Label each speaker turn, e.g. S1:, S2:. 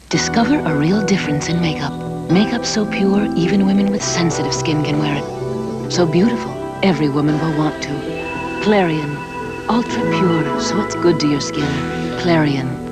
S1: Discover a real difference in makeup. Makeup so pure, even women with sensitive skin can wear it. So beautiful, every woman will want to. Clarion, ultra pure, so it's good to your skin. Clarion.